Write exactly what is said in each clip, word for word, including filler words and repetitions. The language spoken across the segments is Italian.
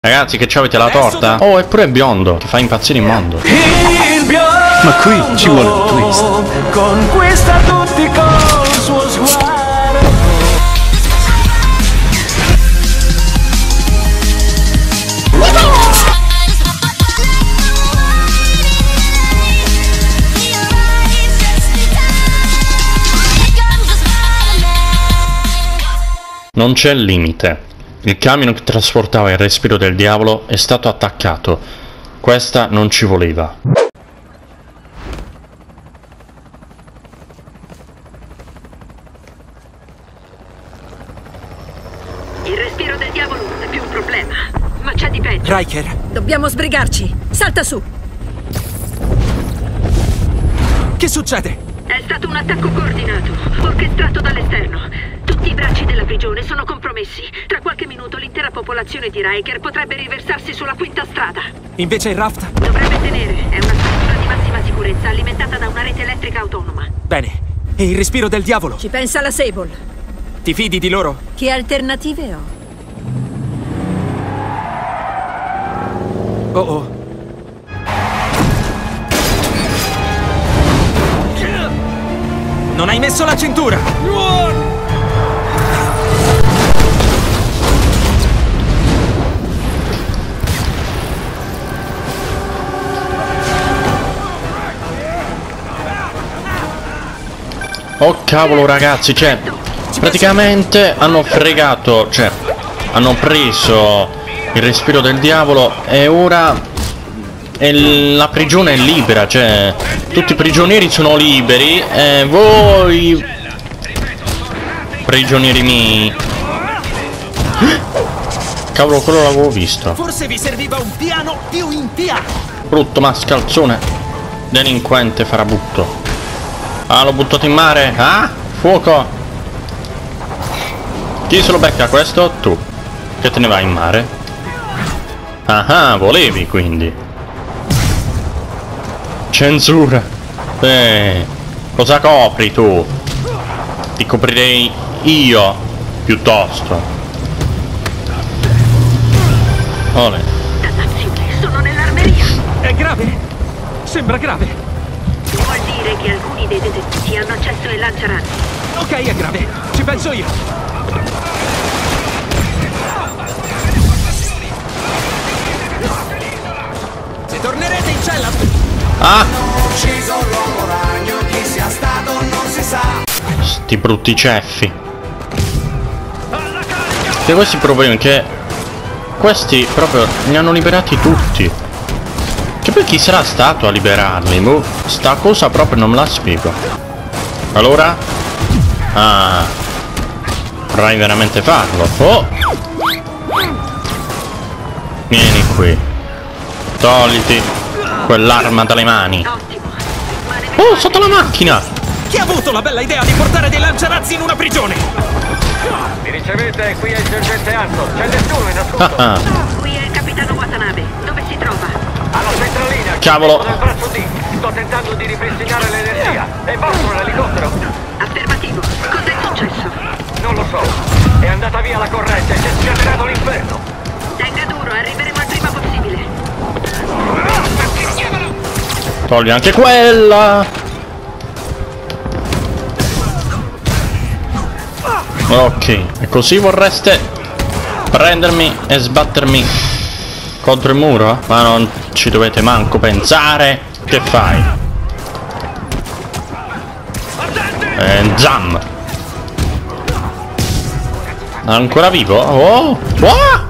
Ragazzi, che c'avete la torta? Oh, eppure è biondo, che fa impazzire il mondo. Il biondo, ma qui ci vuole un twist. conquista tutti col suo sguardo. Non c'è limite. Il camion che trasportava il respiro del diavolo è stato attaccato. Questa non ci voleva. Il respiro del diavolo non è più un problema, ma c'è di peggio. Riker, Dobbiamo sbrigarci. Salta su. che succede? È stato un attacco coordinato, orchestrato dall'esterno. Tutti i bracci della prigione sono compromessi. Tra qualche minuto l'intera popolazione di Riker potrebbe riversarsi sulla quinta strada. Invece il raft? Dovrebbe tenere. È una struttura di massima sicurezza alimentata da una rete elettrica autonoma. Bene. E il respiro del diavolo? Ci pensa la Sable. Ti fidi di loro? Che alternative ho? Oh oh. Non hai messo la cintura! Oh cavolo ragazzi, cioè, praticamente hanno fregato, cioè, hanno preso il respiro del diavolo e ora è la prigione è libera, cioè, tutti i prigionieri sono liberi e voi, prigionieri miei, cavolo, quello l'avevo visto. Forse vi serviva un piano più in piano! Brutto mascalzone, delinquente farabutto. Ah, l'ho buttato in mare. Ah, fuoco. Chi se lo becca questo? Tu. Che te ne vai in mare? Ah, volevi quindi. Censura. Eh, cosa copri tu? Ti coprirei io piuttosto. Olè. Dannazione, sono nell'armeria. È grave? Sembra grave. Vuol dire che alcuni dei detenuti hanno accesso ai lanciarazzi. Ok, è grave. Ci penso io. Se tornerete in cella... Ah! Ucciso l'uomo ragno, chi sia stato non si sa. Sti brutti ceffi. Che questi problemi che questi proprio li hanno liberati tutti. Che poi chi sarà stato a liberarli? Boh, sta cosa proprio non me la spiego. Allora? Ah, vorrai veramente farlo. Oh! Vieni qui. Togliti quell'arma dalle mani. Ottimo. Ma ne Oh, sotto la macchina! Chi ha avuto la bella idea di portare dei lanciarazzi in una prigione? Mi ricevete? Qui è il sergente Anton. C'è nessuno in ascolto. Ah, ah. Qui è il capitano Watanabe. Dove si trova? Alla centralina. Cavolo. Nel braccio D. Sto tentando di ripristinare l'energia. È vostro l'elicottero? Affermativo. Cos'è successo? Non lo so. È andata via la corrente e si è scatenato l'inferno. Tenga duro, arriveremo il prima possibile. Togli anche quella. Ok, e così vorreste prendermi e sbattermi contro il muro? Ma non ci dovete manco pensare. Che fai? Eh, zam. Ancora vivo? Oh! Oh!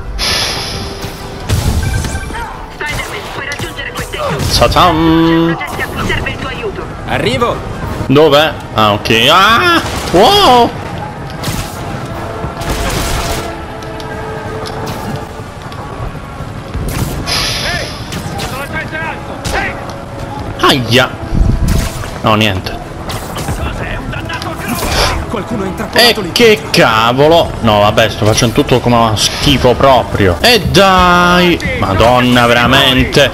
Spider-Man, puoi raggiungere quel tetto. Satam! Agenti a cui serve il tuo aiuto. Arrivo. Dov'è? Ah, ok. Ah! Wow! Aia! No, niente. Qualcuno è intrappolato E lì. che cavolo! No, vabbè, sto facendo tutto come schifo proprio. E dai! Madonna, veramente!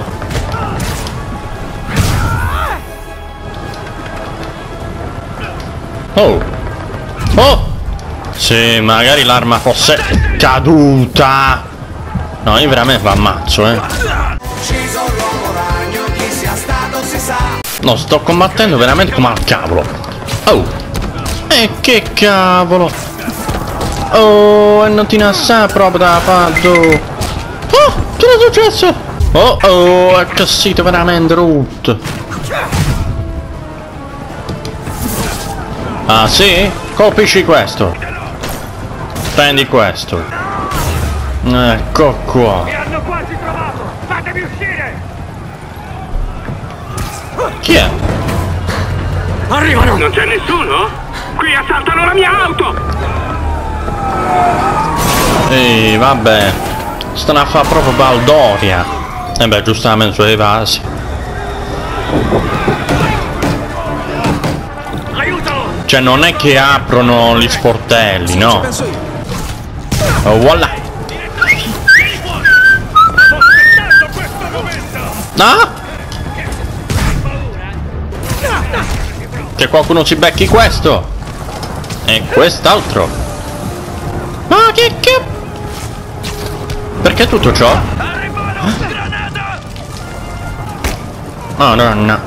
Oh! Oh! Se magari l'arma fosse caduta! No, io veramente vi ammazzo, eh. Ucciso l'uomo ragno, chi sia stato si sa. No, sto combattendo veramente come al cavolo. Oh. E che cavolo. Oh, e non ti ne sa proprio da fatto. Oh, che è successo? Oh, oh, è cassito veramente brutto. Ah, sì? Colpisci questo. Prendi questo. Ecco qua. Mi hanno quasi trovato! Fatemi uscire! Chi è? Arrivano! Non c'è nessuno? Qui assaltano la mia auto! Ehi, vabbè. Stanno a fare proprio baldoria. E beh, giustamente sono evasi. Aiutalo! Cioè, non è che aprono gli sportelli, no? Oh, voilà. Ah! Che qualcuno ci becchi questo! E quest'altro! Ma che che... Perché tutto ciò? Oh no no.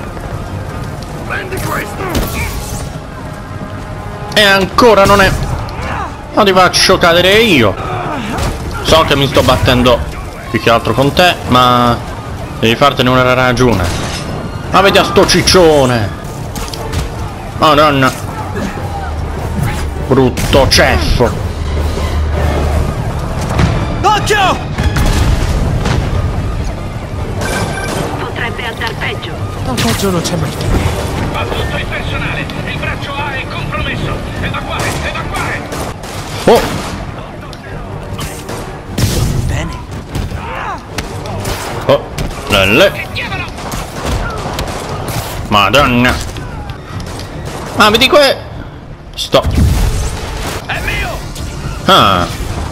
E ancora non è... Ma ti faccio cadere io! So che mi sto battendo più che altro con te, ma... devi fartene una ragione. Ma vedi a sto ciccione! Madonna! Brutto ceffo! Occhio! Potrebbe andar peggio. No, peggio non c'è mai. A tutto il personale! Il braccio A è compromesso! Evacuare! Evacuare! Oh! Bene. Oh! Lelle! Madonna! Ah, vedi que... Sto... È mio! Ah!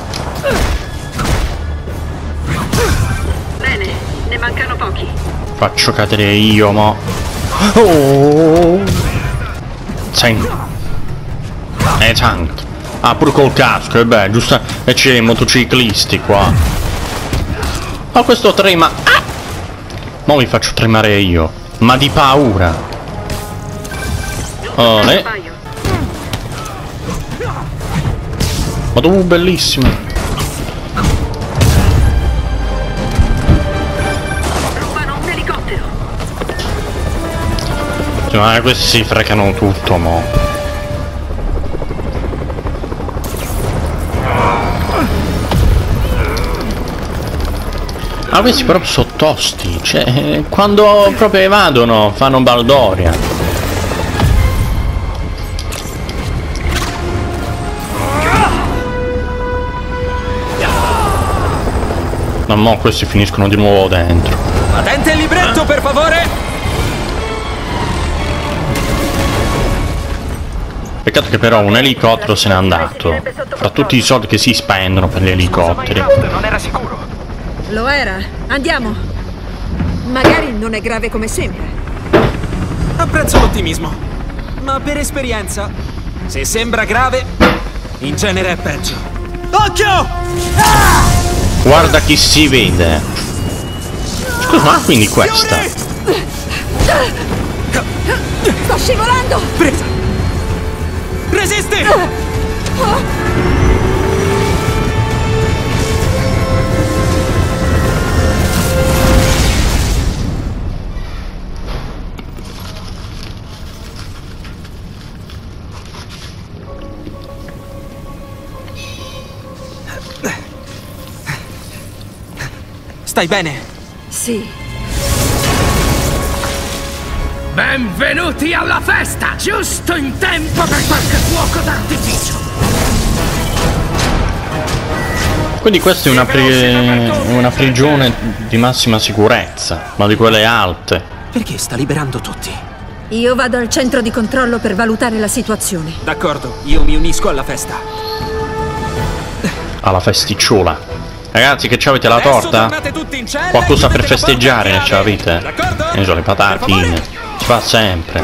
Bene, ne mancano pochi. Faccio cadere io, mo... Oh! Senti. Eh, tanto. Ah, pure col casco, e beh, giusto... E c'è i motociclisti qua. Ma questo trema... Ah! Mo mi faccio tremare io. Ma di paura. Oh, eh. Ma tu, bellissimo. Rubano un elicottero. Ma questi si fregano tutto, mo. Ah, questi proprio sono tosti. Cioè, quando proprio evadono, fanno baldoria. Ma mo questi finiscono di nuovo dentro. Patente il libretto, per favore! Peccato che però un elicottero se n'è andato. Fra tutti i soldi che si spendono per gli elicotteri. Non era sicuro! Lo era. Andiamo. Magari non è grave come sembra. Apprezzo l'ottimismo. Ma per esperienza, se sembra grave, in genere è peggio. Occhio! Guarda chi si vede. Scusa, ma quindi questa? Sto scivolando! Presa! Resisti! Stai bene? Sì. Benvenuti alla festa! Giusto in tempo per qualche fuoco d'artificio! Quindi questa è una, pri una prigione di massima sicurezza, ma di quelle alte. Perché sta liberando tutti? Io vado al centro di controllo per valutare la situazione. D'accordo, io mi unisco alla festa. Alla festicciola. Ragazzi, che c'avete la Adesso torta? tornate tutti in cella Qualcosa e per chiudete la festeggiare, porta ce l'avete? D'accordo? Ne so, le patatine. Per Si fa sempre.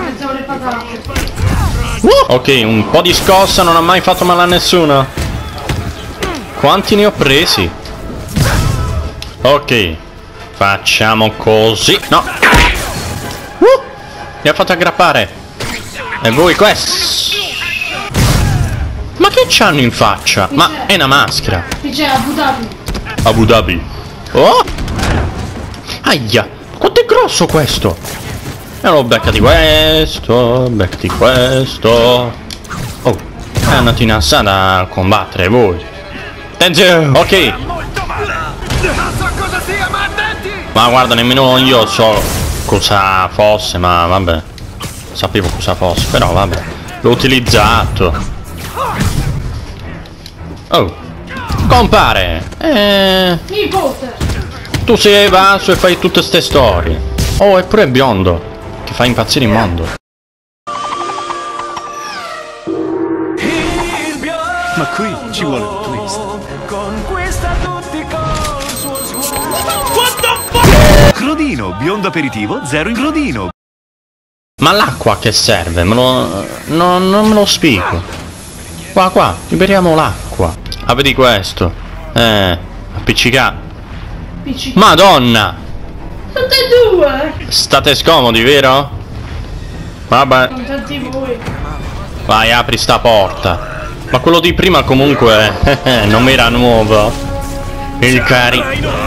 Uh, ok, un po' di scossa non ha mai fatto male a nessuno. Quanti ne ho presi? Ok, facciamo così. No. Uh, mi ha fatto aggrappare. E voi questo. Ma che c'hanno in faccia? Ma è una maschera. Qui c'è Abu Dhabi. Abu Dhabi. Oh. Aia. Quanto è grosso questo? E lo becca di questo. Becca di questo. Oh. È andati in assada a combattere voi. Attenzione. Ok. Ma guarda, nemmeno io so cosa fosse, ma vabbè. Sapevo cosa fosse, però vabbè. L'ho utilizzato. Oh. Compare. Eh. Tu sei evaso e fai tutte ste storie. Oh, eppure è biondo. Che fa impazzire il mondo. Ma qui ci vuole un twist. Conquista tutti col suo sguardo. Crodino, biondo aperitivo, zero in crodino. Ma l'acqua a che serve? Me lo... No, non me lo spiego. Qua, qua, liberiamo l'acqua. Ah, vedi questo. Eh, appiccicato. Madonna! Tutte e due! State scomodi, vero? Vabbè. Contenti voi. Vai, apri sta porta. Ma quello di prima comunque non mi era nuovo. Il cari...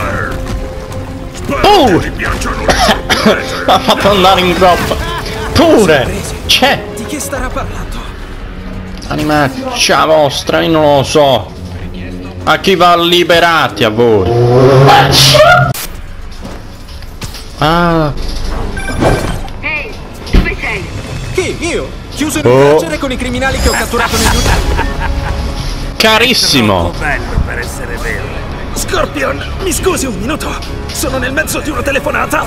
Oh! Ha fatto andare in groppa. Pure! C'è! Di che starà parlando? Animaccia vostra, io non lo so. A chi va liberati a voi? Ah. Ehi, dove sei? Chi? Io? Chiuso in Oh. un carcere con i criminali che ho catturato negli ultimi... Carissimo! Bello per essere vero. Scorpion, mi scusi un minuto. Sono nel mezzo di una telefonata.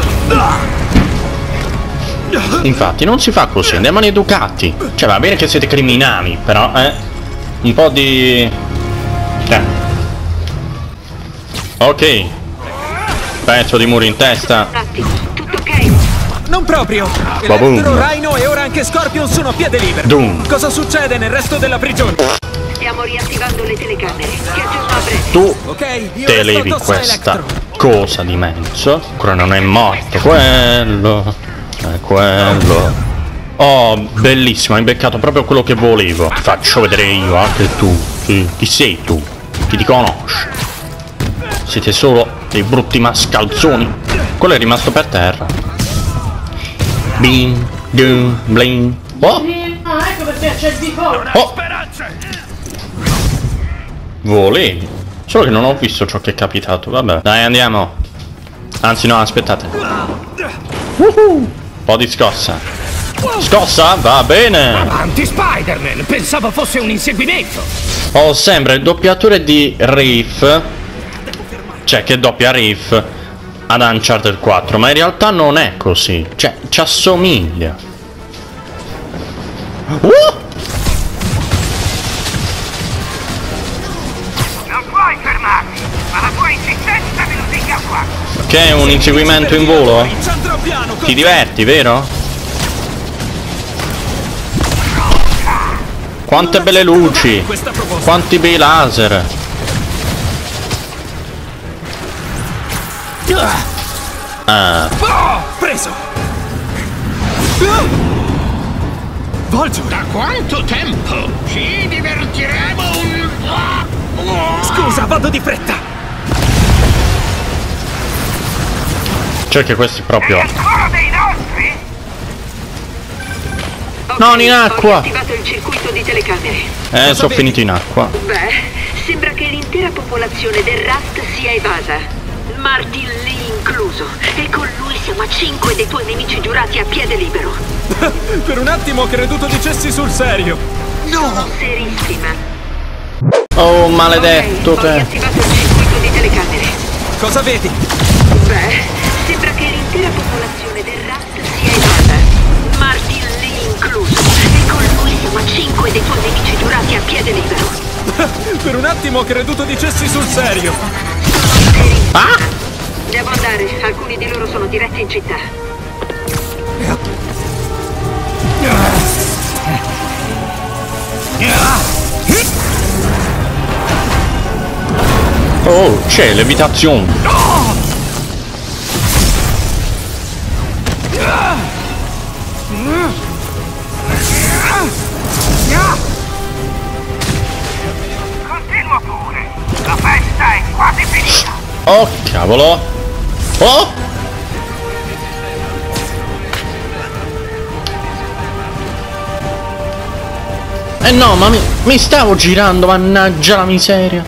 Infatti non si fa così, andiamo educati. Cioè va bene che siete criminali, però eh. Un po' di... Eh. Ok. Pezzo di muro in testa. Un attimo, tutto ok? Non proprio. Baboom. Elettro, Rhino e ora anche Scorpion sono a piede libero. Doom. Cosa succede nel resto della prigione? Stiamo riattivando le telecamere. Ti aggiorno a presto. Tu Ok, io te resto levi addosso a questa Electro. cosa di mezzo. Ancora non è morto. Quello. È quello. Oh, bellissimo, hai beccato proprio quello che volevo. Ti faccio vedere io, anche tu. Sì. Chi sei tu? Chi ti conosce? Siete solo dei brutti mascalzoni. Quello è rimasto per terra. Bing, dum, bling. Oh, Ah, ecco perché c'è il default. oh. Volevi. Solo che non ho visto ciò che è capitato. Vabbè. Dai, andiamo. Anzi, no, aspettate. Woohoo. Un po' di scossa. Scossa? Va bene. Anti-Spider-Man! Pensavo fosse un inseguimento! Ho sempre il doppiatore di Riff. Cioè, che doppia Riff ad Uncharted quattro. Ma in realtà non è così. Cioè, ci assomiglia. Uh! Non puoi fermarmi! Ma la tua insistenza me lo dica qua! Che è un inseguimento in volo? In centro piano, Ti diverti, vero? Quante belle luci! questa proposta. Quanti bei laser! Ah, Oh, preso. Volgio, Da quanto tempo? Ci divertiremo un... scusa, vado di fretta. cioè che questi proprio... Uno dei nostri? Ok, Non in acqua. Ho attivato il circuito di telecamere. Eh, sono finito in acqua. Beh, sembra che l'intera popolazione del Rust sia evasa. Martin Lee incluso. E con lui siamo a cinque dei tuoi nemici giurati a piede libero. Per un attimo ho creduto dicessi sul serio. Sono serissima. Oh, maledetto Ok, ho te. riattivato il circuito di telecamere. Cosa vedi? Beh, sembra che l'intera popolazione del Rust sia evasa. Martin Lee incluso. E con lui siamo a cinque dei tuoi nemici giurati a piede libero. Per un attimo ho creduto dicessi sul serio. Ah! Devo andare, alcuni di loro sono diretti in città. Oh, c'è levitazione. Continua pure. La festa è quasi finita. Oh, cavolo. Oh! Eh no, ma mi, mi stavo girando, mannaggia la miseria.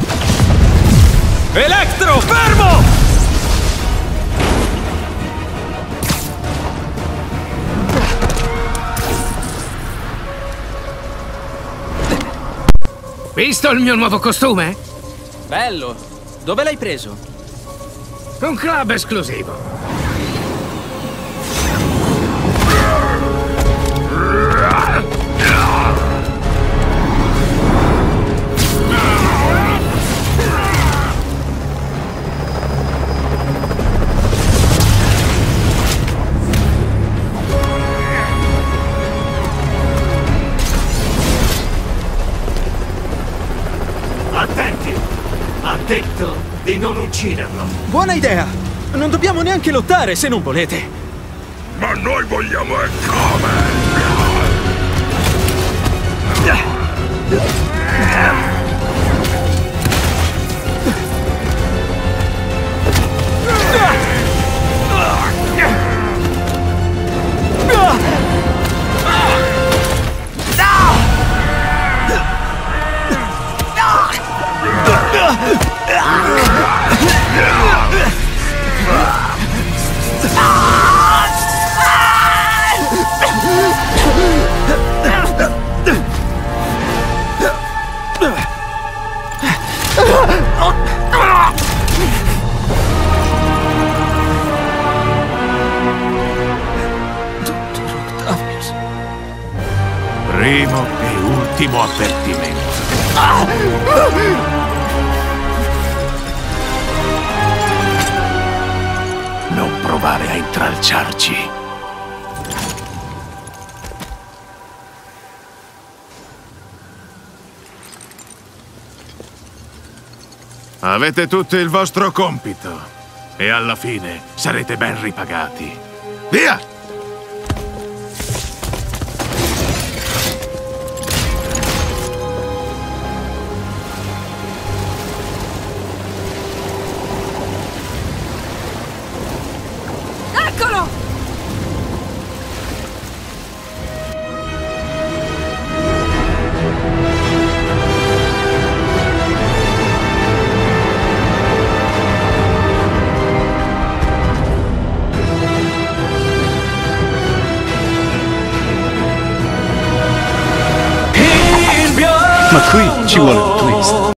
Electro, fermo! Visto il mio nuovo costume? Bello. Dove l'hai preso? Un club esclusivo. Attenti! Ha detto di non ucciderlo. Buona idea! Non dobbiamo neanche lottare se non volete. Ma noi vogliamo e come? Primo e ultimo avvertimento. Non provare a intralciarci. Avete tutto il vostro compito e alla fine sarete ben ripagati. Via! Eccolo! Ma qui ci vuole un twist.